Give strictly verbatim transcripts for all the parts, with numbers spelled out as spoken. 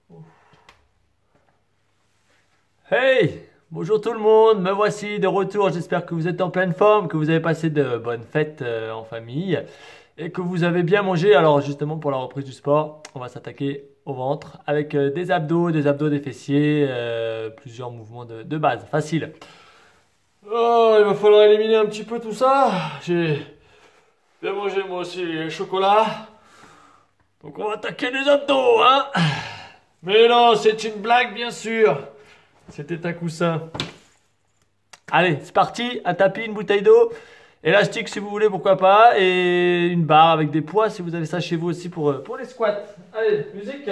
Hey! Bonjour tout le monde, me voici de retour. J'espère que vous êtes en pleine forme, que vous avez passé de bonnes fêtes euh, en famille et que vous avez bien mangé. Alors justement pour la reprise du sport, on va s'attaquer au ventre avec euh, des abdos, des abdos des fessiers, euh, plusieurs mouvements de, de base, facile. Oh, il va falloir éliminer un petit peu tout ça. J'ai bien mangé moi aussi les chocolats. Donc on va attaquer les abdos, hein? Mais non, c'est une blague bien sûr. C'était un coussin. Allez, c'est parti. Un tapis, une bouteille d'eau, élastique si vous voulez, pourquoi pas, et une barre avec des poids si vous avez ça chez vous aussi pour, euh, pour les squats. Allez, musique.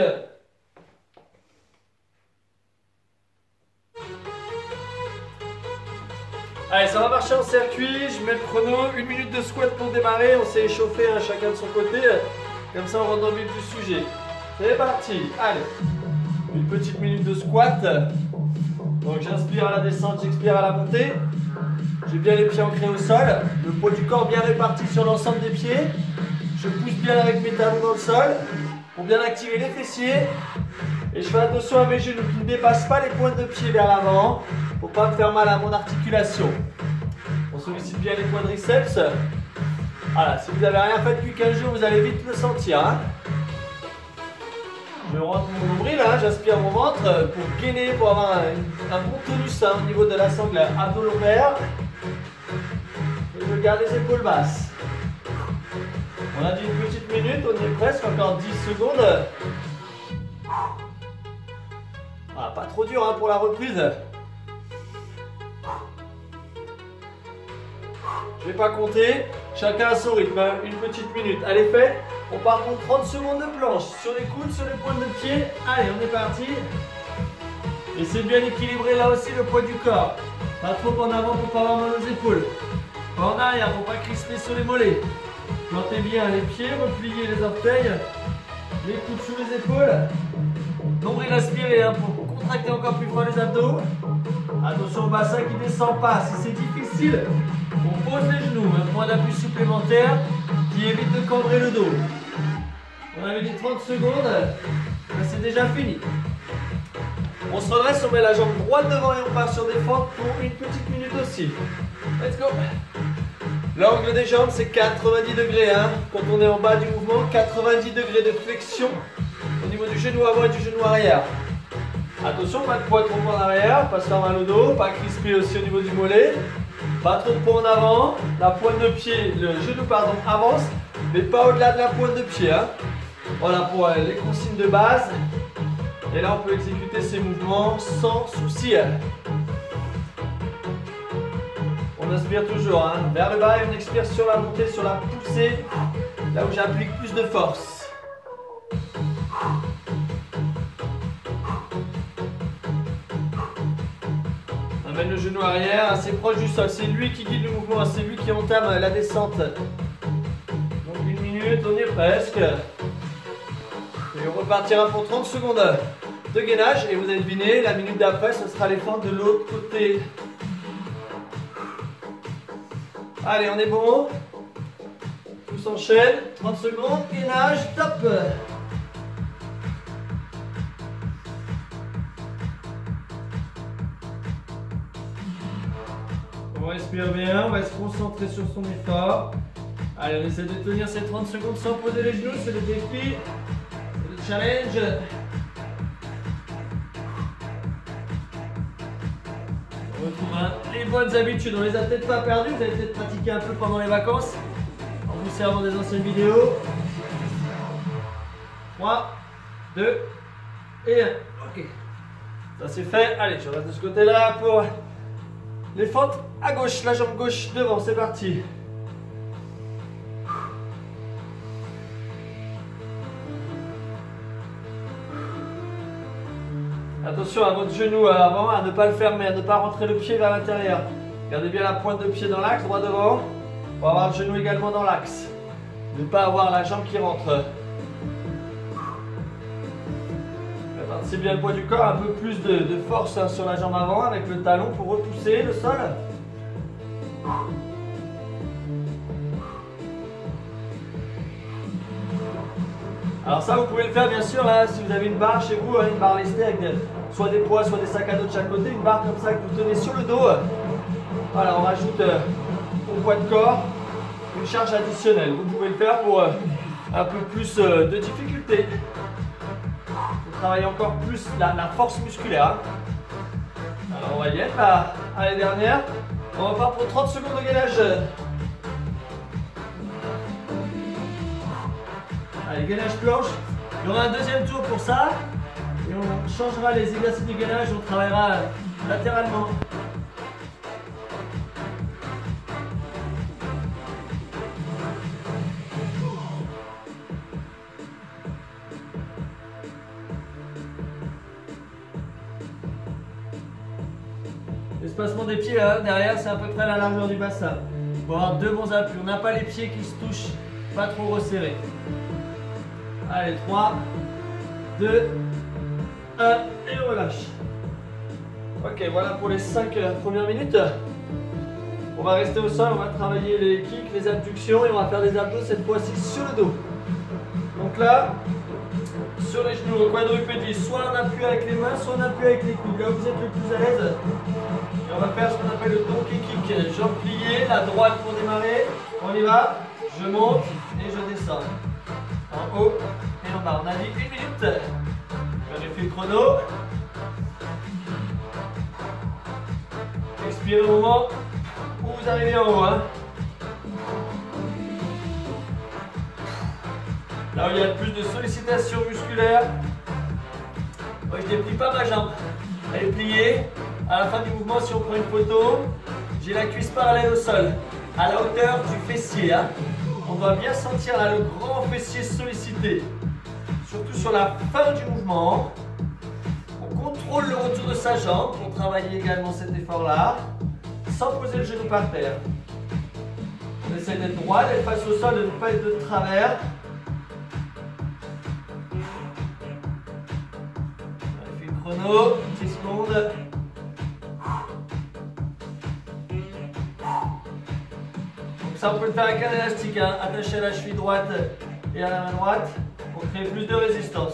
Allez, ça va marcher en circuit. Je mets le chrono. Une minute de squat pour démarrer. On s'est échauffé hein, chacun de son côté. Comme ça, on rentre dans le vif du sujet. C'est parti. Allez. Une petite minute de squat. Donc j'inspire à la descente, j'expire à la montée. J'ai bien les pieds ancrés au sol. Le poids du corps bien réparti sur l'ensemble des pieds. Je pousse bien avec mes talons dans le sol pour bien activer les fessiers. Et je fais attention à mes genoux qui ne dépassent pas les pointes de pied vers l'avant pour ne pas me faire mal à mon articulation. On sollicite bien les quadriceps. Voilà, si vous n'avez rien fait depuis quinze jours, vous allez vite le sentir. Hein. Je rentre mon nombril, hein, j'aspire mon ventre pour gainer, pour avoir un, un bon tonus hein, au niveau de la sangle abdo-lombaire. Et je garde les épaules basses. On a dit une petite minute, on y est presque, encore dix secondes. Ah, pas trop dur hein, pour la reprise. Je vais pas compter, chacun à son rythme, hein, une petite minute. Allez, fait. On part pour trente secondes de planche, sur les coudes, sur les pointes de pied. Allez, on est parti. Essayez de bien équilibrer là aussi le poids du corps. Pas trop en avant pour pas avoir mal aux épaules. Pas en arrière pour pas crisper sur les mollets. Plantez bien les pieds, repliez les orteils. Les coudes sous les épaules. Nombril aspiré hein, pour contracter encore plus fort les abdos. Attention au bassin qui ne descend pas. Si c'est difficile, on pose les genoux. Un point d'appui supplémentaire qui évite de cambrer le dos. On avait dit trente secondes, c'est déjà fini. On se redresse, on met la jambe droite devant et on part sur des fentes pour une petite minute aussi. Let's go. L'angle des jambes c'est quatre-vingt-dix degrés. Hein. Quand on est en bas du mouvement, quatre-vingt-dix degrés de flexion au niveau du genou avant et du genou arrière. Attention, pas de poids trop en arrière, pas se faire mal au dos, pas crisper aussi au niveau du mollet. Pas trop de poids en avant, la pointe de pied, le genou pardon, avance, mais pas au-delà de la pointe de pied. Hein. Voilà pour euh, les consignes de base. Et là, on peut exécuter ces mouvements sans souci. On inspire toujours hein, vers le bas et on expire sur la montée, sur la poussée, là où j'applique plus de force. On amène le genou arrière assez proche du sol. C'est lui qui guide le mouvement, c'est lui qui entame la descente. Donc une minute, on y est presque. Et on repartira pour trente secondes de gainage. Et vous avez deviné, la minute d'après, ce sera les fentes de l'autre côté. Allez, on est bon. Tout s'enchaîne. trente secondes, gainage, top. On respire bien, on va se concentrer sur son effort. Allez, on essaie de tenir ces trente secondes sans poser les genoux, c'est le défi, c'est le challenge. On retrouve hein, les bonnes habitudes, on les a peut-être pas perdues, vous avez peut-être pratiqué un peu pendant les vacances en vous servant des anciennes vidéos. trois, deux et un. Ok, ça c'est fait. Allez, je reste de ce côté-là pour les fentes à gauche, la jambe gauche devant, c'est parti. Attention à votre genou avant, à ne pas le fermer, à ne pas rentrer le pied vers l'intérieur. Gardez bien la pointe de pied dans l'axe, droit devant, pour avoir le genou également dans l'axe. Ne pas avoir la jambe qui rentre. C'est bien le poids du corps, un peu plus de, de force hein, sur la jambe avant avec le talon pour repousser le sol. Alors ça, vous pouvez le faire bien sûr là, si vous avez une barre chez vous, hein, une barre lestée avec des, soit des poids, soit des sacs à dos de chaque côté, une barre comme ça que vous tenez sur le dos. Voilà, on rajoute euh, au poids de corps une charge additionnelle. Vous pouvez le faire pour euh, un peu plus euh, de difficulté. Vous travaillez encore plus la, la force musculaire. Alors on va y être là. Allez, dernière. On repart pour trente secondes de gainage. Allez, gainage planche. Il y aura un deuxième tour pour ça. Et on changera les exercices de gainage. On travaillera latéralement. L'espacement des pieds là, derrière, c'est à peu près la largeur du bassin. Il faut avoir deux bons appuis. On n'a pas les pieds qui se touchent, pas trop resserrés. Allez, trois, deux, un, et on relâche. Ok, voilà pour les cinq premières minutes. On va rester au sol, on va travailler les kicks, les abductions et on va faire des abdos cette fois-ci sur le dos. Donc là, sur les genoux, au quadrupédie, soit on appuie avec les mains, soit on appuie avec les coudes. Là où vous êtes le plus à l'aise. Et on va faire ce qu'on appelle le donkey kick. Jambes pliées, la droite pour démarrer. On y va. Je monte et je descends. En haut et en bas. On a dit une minute. Vérifiez le chrono. Expirez au moment où vous arrivez en haut. Hein. Là où il y a plus de sollicitation musculaire. Moi je déplie pas ma jambe. Elle est pliée. À la fin du mouvement, si on prend une photo, j'ai la cuisse parallèle au sol, à la hauteur du fessier. Hein. On doit bien sentir là, le grand fessier sollicité. Surtout sur la fin du mouvement. On contrôle le retour de sa jambe pour travailler également cet effort-là, sans poser le genou par terre. On essaie d'être droit, d'être face au sol, de ne pas être de travers. Vérifie le chrono, dix secondes. Ça, on peut le faire avec un élastique, hein, attaché à la cheville droite et à la main droite pour créer plus de résistance.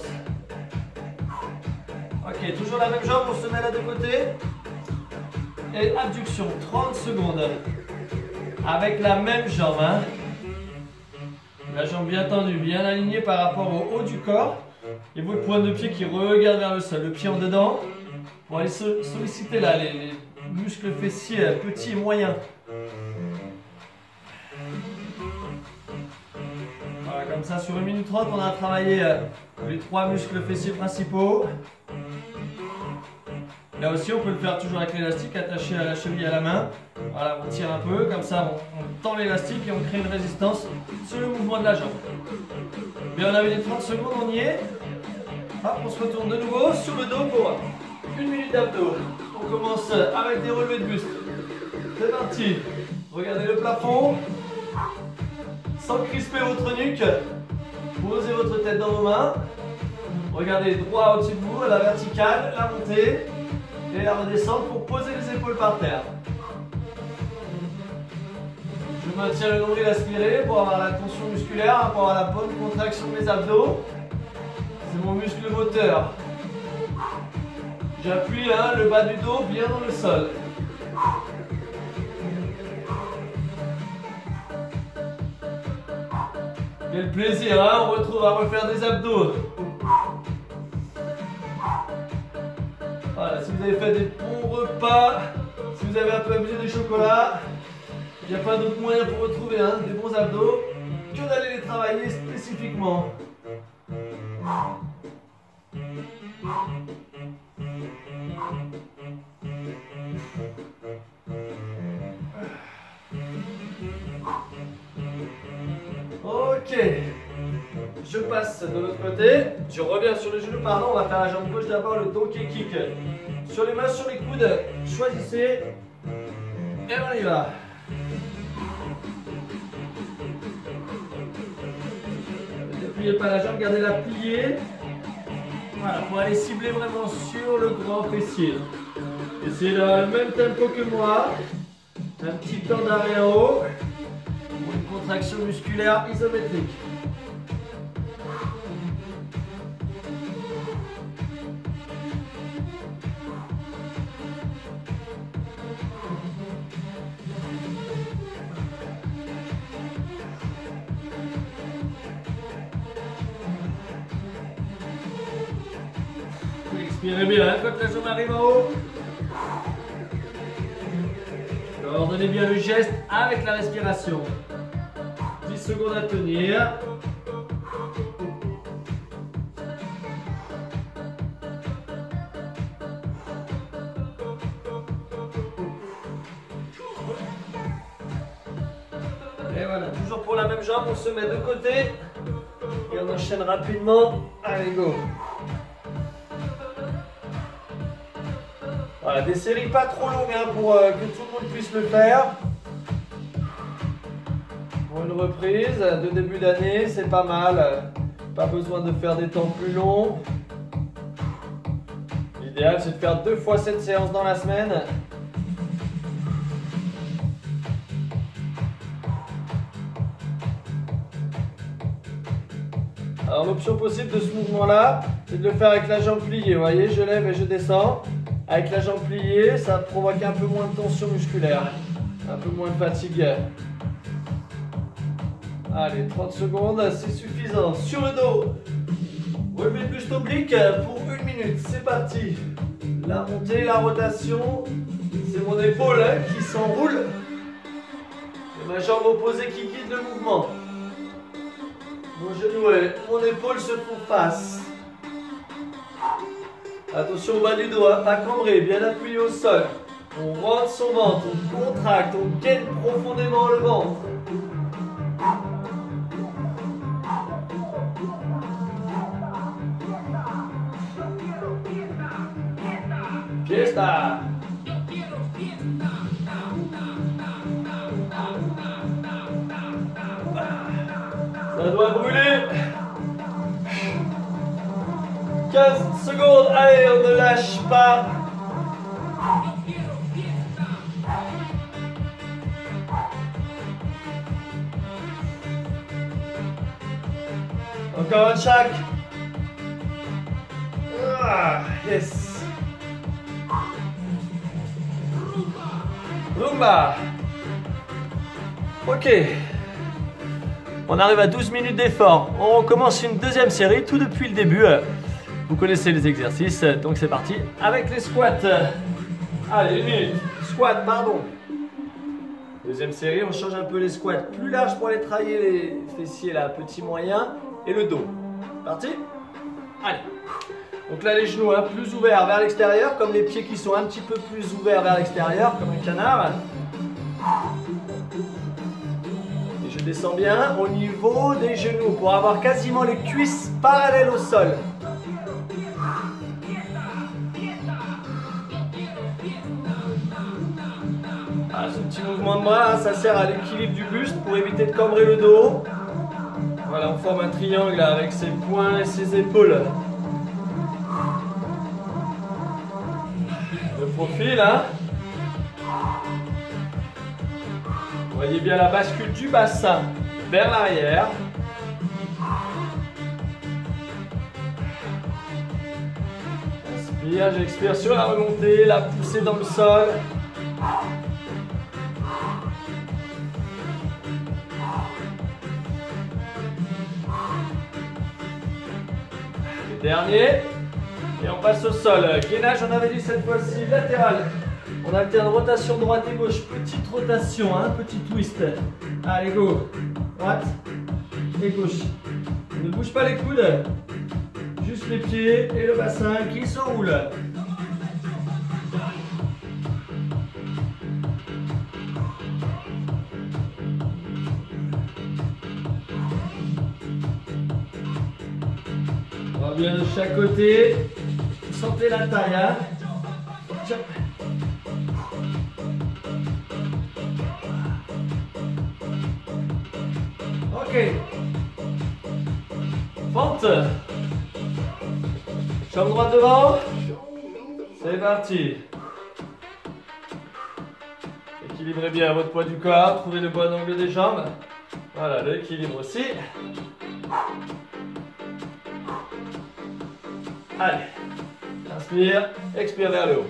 Ok, toujours la même jambe, on se met là de côté. Et abduction, trente secondes. Avec la même jambe. Hein. La jambe bien tendue, bien alignée par rapport au haut du corps. Et votre pointe de pied qui regarde vers le sol, le pied en dedans. Pour aller solliciter là les, les muscles fessiers petits et moyens. Voilà, comme ça, sur une minute trente, on a travaillé euh, les trois muscles fessiers principaux. Là aussi, on peut le faire toujours avec l'élastique attaché à la cheville et à la main. Voilà, on tire un peu, comme ça, on, on tend l'élastique et on crée une résistance sur le mouvement de la jambe. Bien, on avait les trente secondes, on y est. Hop, on se retourne de nouveau sur le dos pour une minute d'abdos. On commence avec des relevés de buste. C'est parti. Regardez le plafond. Sans crisper votre nuque, posez votre tête dans vos mains. Regardez droit au-dessus de vous, à la verticale, la montée et la redescente pour poser les épaules par terre. Je maintiens le nombril aspiré pour avoir la tension musculaire, pour avoir la bonne contraction de mes abdos. C'est mon muscle moteur. J'appuie hein, le bas du dos bien dans le sol. Quel plaisir, hein, on retrouve à refaire des abdos. Voilà, si vous avez fait des bons repas, si vous avez un peu abusé des chocolats, il n'y a pas d'autre moyen pour retrouver hein, des bons abdos que d'aller les travailler spécifiquement. Ok, je passe de l'autre côté, je reviens sur le genou, pardon, on va faire la jambe gauche d'abord, le donkey kick. Sur les mains, sur les coudes, choisissez et on y va. Ne pliez pas la jambe, gardez-la pliée. Voilà, pour aller cibler vraiment sur le grand fessier. Essayez d'avoir le même tempo que moi, un petit temps d'arrêt en haut. Une contraction musculaire isométrique. Inspirez bien quand la jambe arrive en haut. Coordonnez bien le geste avec la respiration. dix secondes à tenir. Et voilà, toujours pour la même jambe, on se met de côté et on enchaîne rapidement. Allez, go! Voilà, des séries pas trop longues hein, pour euh, que tout le monde puisse le faire. Pour une reprise de début d'année, c'est pas mal. Pas besoin de faire des temps plus longs. L'idéal, c'est de faire deux fois cette séance dans la semaine. Alors l'option possible de ce mouvement-là, c'est de le faire avec la jambe pliée. Vous voyez, je lève et je descends. Avec la jambe pliée, ça provoque un peu moins de tension musculaire, un peu moins de fatigue. Allez, trente secondes, c'est suffisant. Sur le dos, relevé de buste oblique pour une minute. C'est parti. La montée, la rotation, c'est mon épaule qui s'enroule et ma jambe opposée qui guide le mouvement. Mon genou et mon épaule se font face. Attention au bas du dos, hein, pas cambré, bien appuyé au sol. On rentre son ventre, on contracte, on gaine profondément le ventre. Fiesta! Ça doit brûler. quinze secondes, allez, on ne lâche pas. Encore un chaque. Ah, yes. Rumba. Ok. On arrive à douze minutes d'effort. On recommence une deuxième série tout depuis le début. Vous connaissez les exercices, donc c'est parti avec les squats. Allez, une minute. Squat, pardon. Deuxième série, on change un peu les squats. Plus large pour aller travailler les fessiers, là, petit, moyen, et le dos. Parti? Allez. Donc là, les genoux hein, plus ouverts vers l'extérieur, comme les pieds qui sont un petit peu plus ouverts vers l'extérieur, comme un canard. Et je descends bien au niveau des genoux pour avoir quasiment les cuisses parallèles au sol. Ah, ce petit mouvement de bras, hein, ça sert à l'équilibre du buste pour éviter de cambrer le dos. Voilà, on forme un triangle là, avec ses poings et ses épaules. Le profil, hein. Vous voyez bien la bascule du bassin vers l'arrière. Inspire, j'expire sur la remontée, la poussée dans le sol. Dernier, et on passe au sol. Gainage, on avait dit cette fois-ci latéral. On alterne rotation droite et gauche, petite rotation, hein, petit twist. Allez, go. Droite et gauche. Ne bouge pas les coudes, juste les pieds et le bassin qui s'enroule. On va bien de chaque côté. Sentez la taille. Hein. Ok. Fente. Jambe droite devant. C'est parti. Équilibrez bien votre poids du corps. Trouvez le bon angle des jambes. Voilà, l'équilibre aussi. Allez, inspire, expire vers le haut.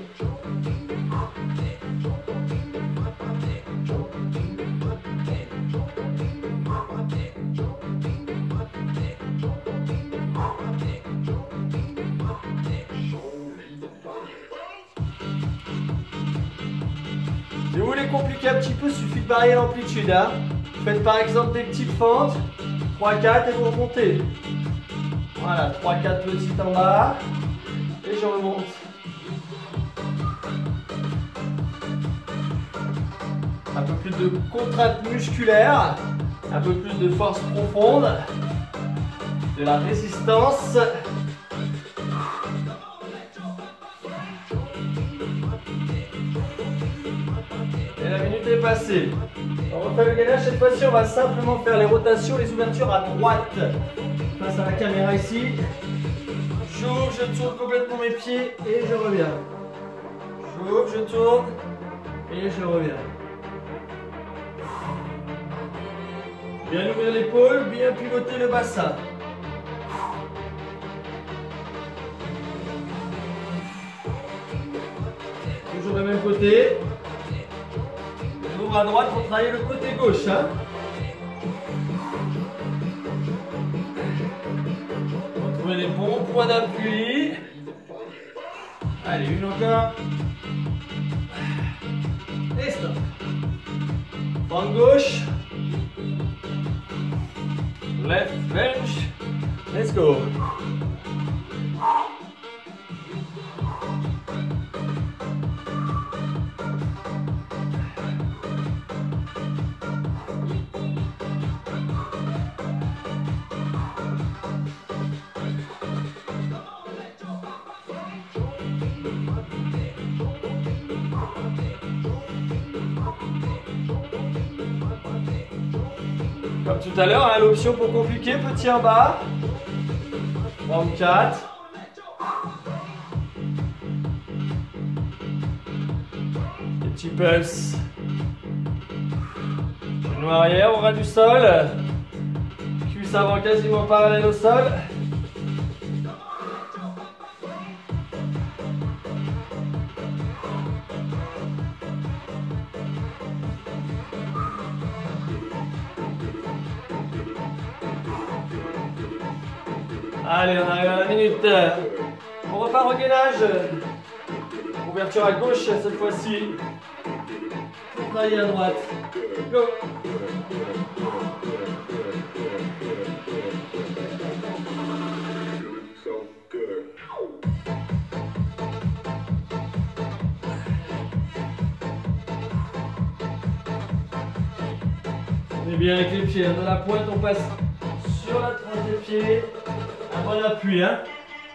compliquer un petit peu, il suffit de varier l'amplitude. Hein. Faites par exemple des petites fentes, trois quatre et vous remontez. Voilà, trois quatre petites en bas et je remonte. Un peu plus de contrainte musculaire, un peu plus de force profonde, de la résistance. Et la minute est passée. On refait le gainage, cette fois-ci on va simplement faire les rotations, les ouvertures à droite. Face à la caméra ici. J'ouvre, je tourne complètement mes pieds et je reviens. J'ouvre, je tourne et je reviens. Bien ouvrir l'épaule, bien pivoter le bassin. Toujours le même côté. J'ouvre à droite pour travailler le côté gauche. Hein. Retrouvez les bons points d'appui. Allez, une encore. Et stop. Fente gauche. Left bench. Let's go. Comme tout à l'heure, hein, l'option pour compliquer, petit en bas. trente-quatre. Des petits pulses. Genou arrière au ras du sol. Cuisse avant quasiment parallèle au sol. Allez, on arrive à la minute. On repart au gainage. Ouverture à gauche cette fois-ci. Travailler à droite. Go. On est bien avec les pieds. De la pointe, on passe sur la tranche des pieds. Un bon appui, hein.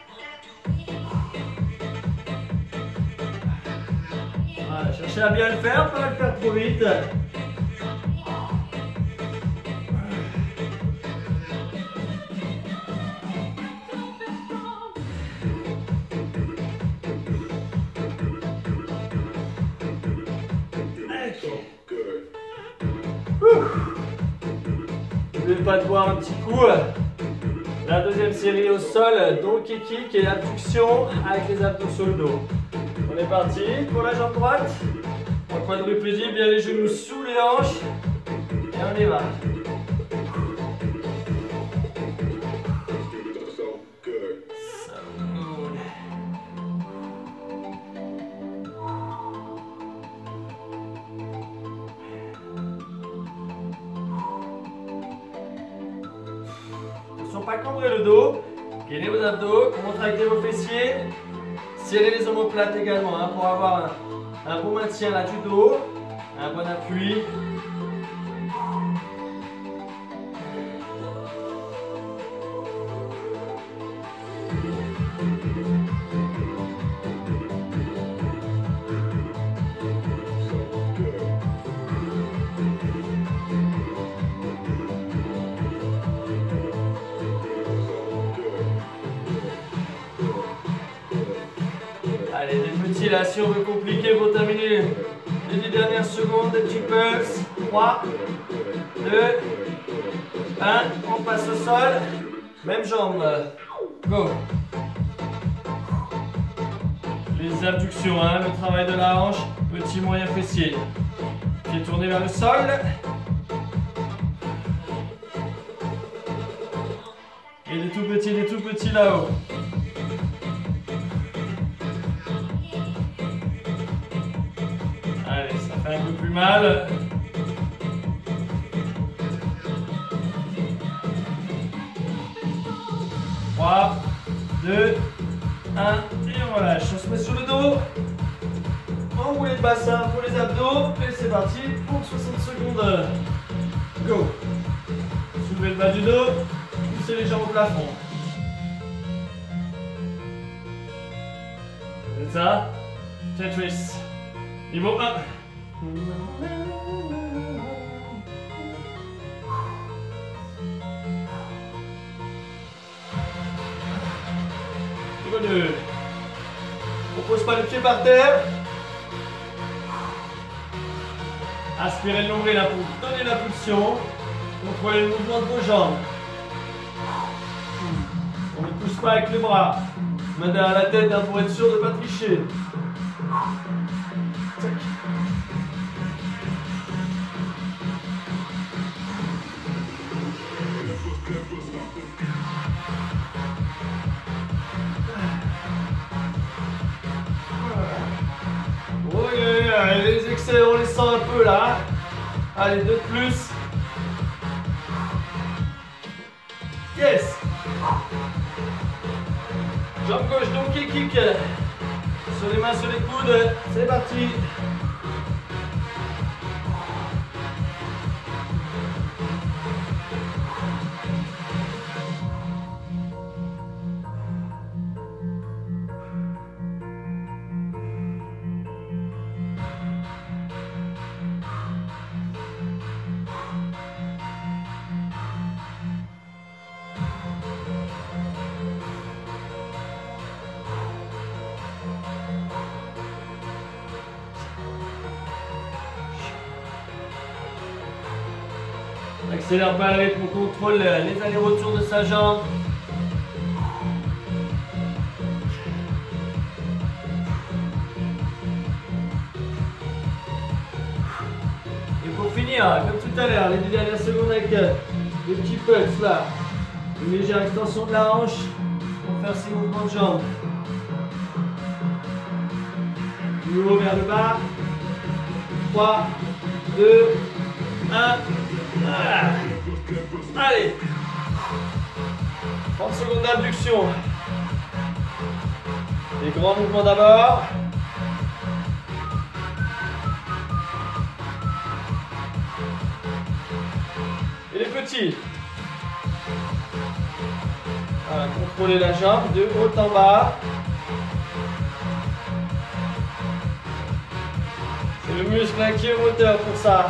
Voilà, cherchez à bien le faire, pas le faire trop vite. N'oubliez pas de boire un petit coup. La deuxième série au sol, donkey kick et abduction avec les abdos sur le dos. On est parti pour la jambe droite. En quadrupédie, bien les genoux sous les hanches. Et on y va. Pas cambrer le dos, gainez vos abdos, contractez vos fessiers, serrez les omoplates également hein, pour avoir un, un bon maintien là du dos, un bon appui. Allez, des petits là, si on veut compliquer pour terminer les dix dernières secondes, des petits pulses. trois, deux, un, on passe au sol. Même jambe. Go. Les abductions, hein, le travail de la hanche, petit moyen fessier. Pied tourné vers le sol. Et des tout petits, des tout petits là-haut. Allez, ça fait un peu plus mal. mal. trois, deux, un, et on relâche. On se met sur le dos. Enroulé de bassin pour les abdos. Et c'est parti pour soixante secondes. Go. Soulevez le bas du dos. Poussez les jambes au plafond. C'est ça. Tetris. Niveau un. Niveau deux. On pose pas le pied par terre. Aspirez le nombril pour donner l'impulsion. Contrôlez le mouvement de vos jambes. On ne pousse pas avec les bras. Main derrière la tête hein, pour être sûr de ne pas tricher. Oui, les excès, on les sent un peu là. Allez, deux de plus. Yes. Jambe gauche, donc kick, kick. Sur les mains, sur les coudes. C'est parti. Accélère pas le rythme, on contrôle les allers-retours de sa jambe. Et pour finir, comme tout à l'heure, les deux dernières secondes avec les petits pulses là. Une légère extension de la hanche pour faire ces mouvements de jambes. Du haut vers le bas. trois, deux, un. Voilà. Allez, trente secondes d'abduction. Les grands mouvements d'abord. Et les petits. Voilà, contrôlez la jambe de haut en bas. C'est le muscle hein, qui est au moteur pour ça.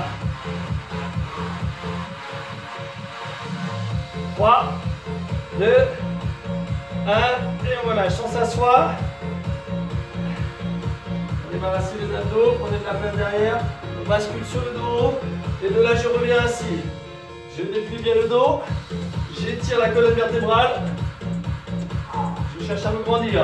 trois, deux, un, et on relâche. On s'assoit. On débarrasse les abdos, prenez de la place derrière. On bascule sur le dos. Et de là, je reviens assis. Je déplie bien le dos. J'étire la colonne vertébrale. Je cherche à me grandir.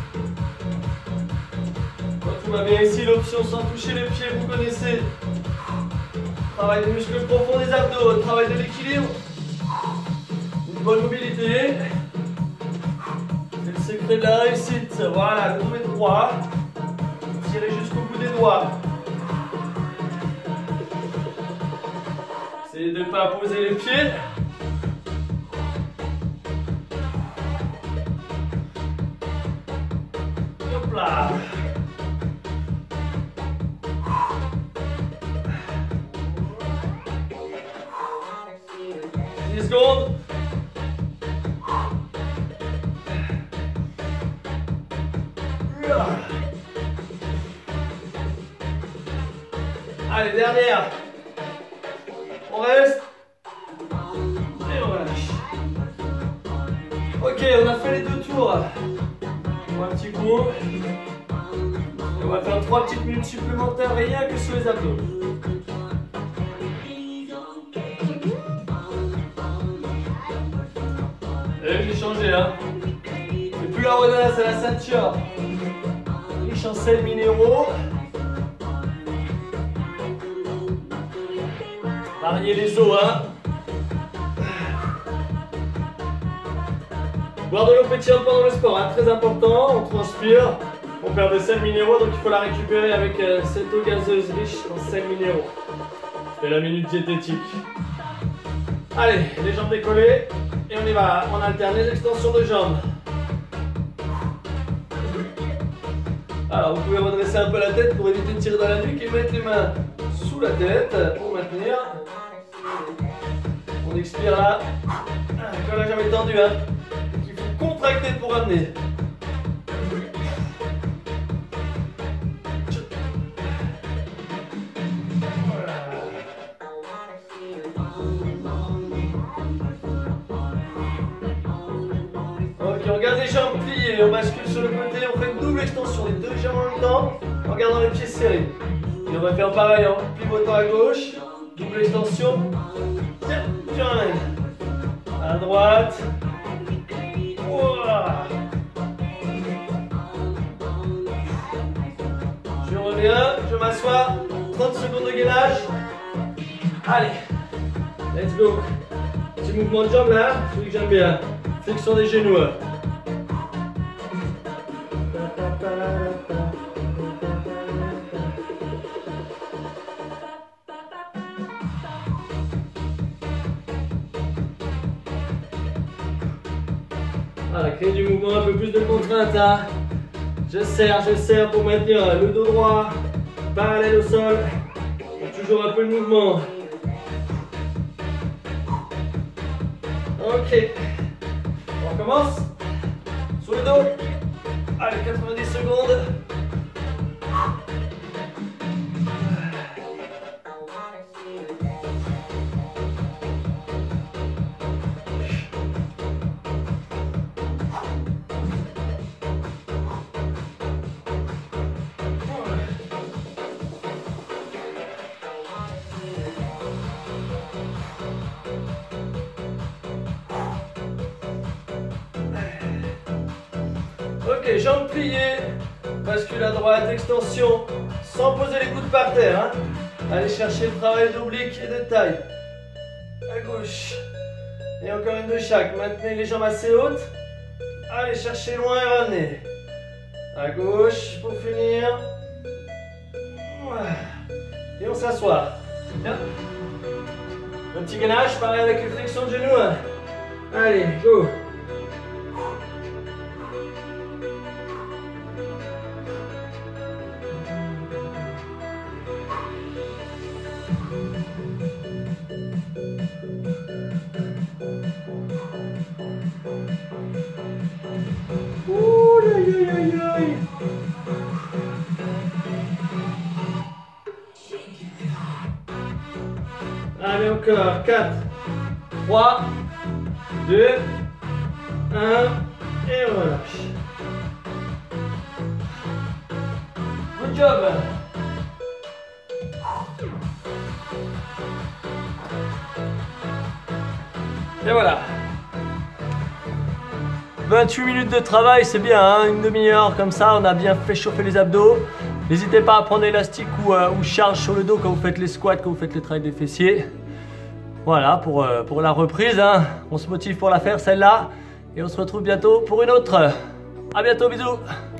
Quand tout va bien ici, l'option sans toucher les pieds, vous connaissez. Travail des muscles profonds des abdos, travail de l'équilibre. Bonne mobilité. C'est le secret de la réussite. Voilà, le dos est droit. Tirez jusqu'au bout des doigts. Essayez de ne pas poser les pieds. Hop là. dix secondes. Allez, dernière. On reste. Et on relâche. Ok, on a fait les deux tours. On va un petit coup. Et on va faire trois petites minutes supplémentaires, rien que sur les abdos. Et j'ai changé, hein. C'est plus la redinette, c'est la ceinture. Riche en sels minéraux. Variez les os, hein. Boire de l'eau pétillante pendant le sport, hein, très important. On transpire, On perdait sels minéraux, donc il faut la récupérer avec euh, cette eau gazeuse riche en sels minéraux. C'est la minute diététique. Allez, les jambes décollées et on y va. On alterne les extensions de jambes. Alors vous pouvez redresser un peu la tête pour éviter de tirer dans la nuque et mettre les mains sous la tête pour maintenir. On expire là. Quand la jambe est tendue, hein. Il faut contracter pour ramener. Ok, on garde les jambes pliées, on bascule sur le côté, on fait une double extension, les deux jambes en même temps, en gardant les pieds serrés. Et on va faire pareil en pivotant à gauche, double extension, tiens, je ramène. À droite. Ouah. Je reviens, je m'assois, trente secondes de gainage. Allez, let's go. Petit mouvement de jambes là, celui que j'aime bien. Flexion des genoux. Voilà, créer du mouvement, un peu plus de contrainte. Hein. Je serre, je serre pour maintenir le dos droit parallèle au sol. Toujours un peu de mouvement. Ok. On recommence. Sous le dos. Allez, quatre-vingt-dix secondes. Ok, jambes pliées, bascule à droite, extension, sans poser les coudes par terre. Hein. Allez chercher le travail d'oblique et de taille. À gauche. Et encore une de chaque. Maintenez les jambes assez hautes. Allez chercher loin et ramenez. À gauche pour finir. Et on s'assoit. Bien. Le petit gainage, pareil avec les flexions de genoux. Hein. Allez, go. Allez, encore. quatre, trois, deux, un. Et on relâche. Good job. Et voilà. vingt-huit minutes de travail, c'est bien, hein, une demi-heure comme ça, on a bien fait chauffer les abdos. N'hésitez pas à prendre élastique ou, euh, ou charge sur le dos quand vous faites les squats, quand vous faites le travail des fessiers. Voilà, pour, euh, pour la reprise, hein. On se motive pour la faire celle-là. Et on se retrouve bientôt pour une autre. À bientôt, bisous.